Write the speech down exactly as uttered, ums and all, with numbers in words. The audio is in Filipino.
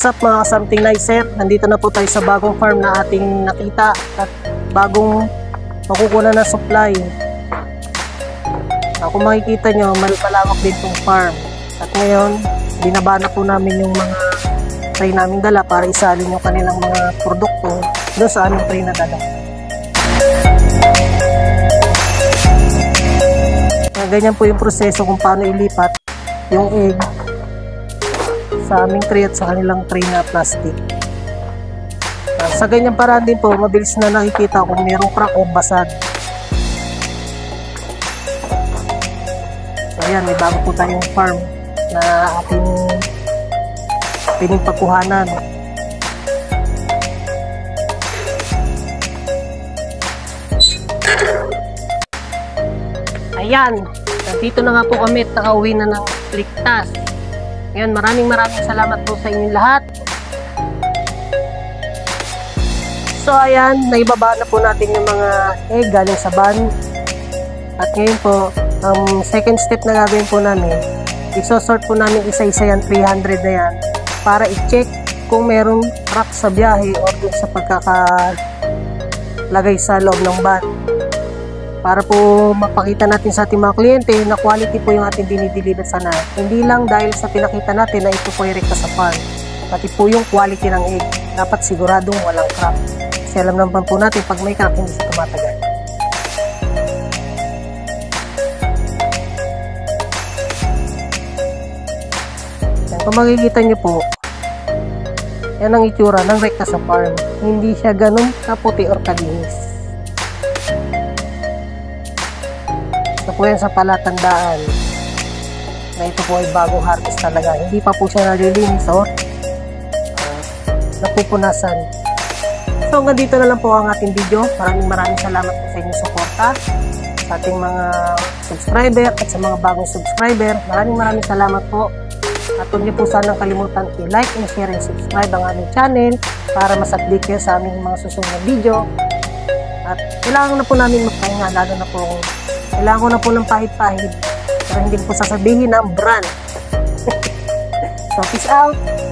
What's up mga something nicer? Nandito na po tayo sa bagong farm na ating nakita at bagong makukuha na supply. Kung makikita nyo, malawak din itong farm. At ngayon, binaba na po namin yung mga tray namin dala para isalin yung kanilang mga produkto doon sa aming tray na dala. Ganyan po yung proseso kung paano ilipat yung egg sa aming tray at sa kanilang tray na plastic. Uh, sa ganyang paraan din po, mabilis na nakikita kung mayroong crack o basag. So ayan, may bago po tayong farm na ating pinipagkuhanan. Ayan, nandito na nga po kami at nakauwi na ng ligtas. Ngayon, maraming maraming salamat po sa inyong lahat. So ayan, naibaba na po natin yung mga egg galing sa van. At ngayon po, ang um, second step na gagawin po namin, isosort po namin isa-isa yan, three hundred na yan, para i-check kung merong crack sa biyahe o sa pagkakalagay sa loob ng van. Para po mapakita natin sa ating mga kliyente na quality po yung ating dinideliver sana. Hindi lang dahil sa pinakita natin na ito po ay rekta sa farm, pati po yung quality ng egg. Dapat siguradong walang crack. Kasi alam naman po natin pag may crack hindi siya tumatagal. Yan, kung makikita nyo po, yan ang itsura ng rekta sa farm. Hindi siya ganun kaputi or kalinis. Ito po yan sa palatandaan na ito po ay bagong harvest talaga. Hindi pa po siya nalilinis o uh, napupunasan. So hanggang dito na lang po ang ating video. Maraming maraming salamat po sa inyong suporta, sa ating mga subscriber at sa mga bagong subscriber. Maraming maraming salamat po. At huwag niyo po sanang kalimutan i-like, i-share, and subscribe ang aming channel para mas update kayo sa aming mga susunod na video. At kailangan na po namin magpahinga, lalo na po kailangan ko na po ng pahit-pahit pero hindi po sasabihin ng brand. So peace out!